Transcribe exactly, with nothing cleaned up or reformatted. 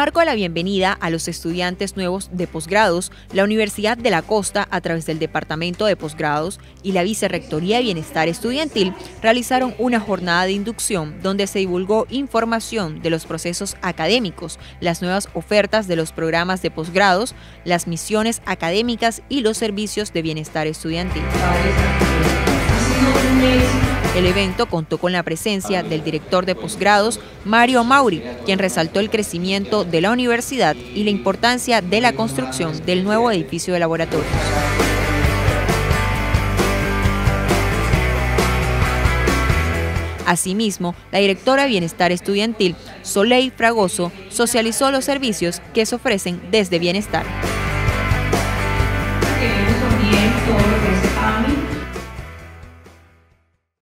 marco de la bienvenida a los estudiantes nuevos de posgrados, la Universidad de la Costa, a través del Departamento de Posgrados y la Vicerrectoría de Bienestar Estudiantil, realizaron una jornada de inducción donde se divulgó información de los procesos académicos, las nuevas ofertas de los programas de posgrados, las misiones académicas y los servicios de bienestar estudiantil. El evento contó con la presencia del director de posgrados, Mario Mauri, quien resaltó el crecimiento de la universidad y la importancia de la construcción del nuevo edificio de laboratorios. Asimismo, la directora de Bienestar Estudiantil, Soleil Fragoso, socializó los servicios que se ofrecen desde Bienestar.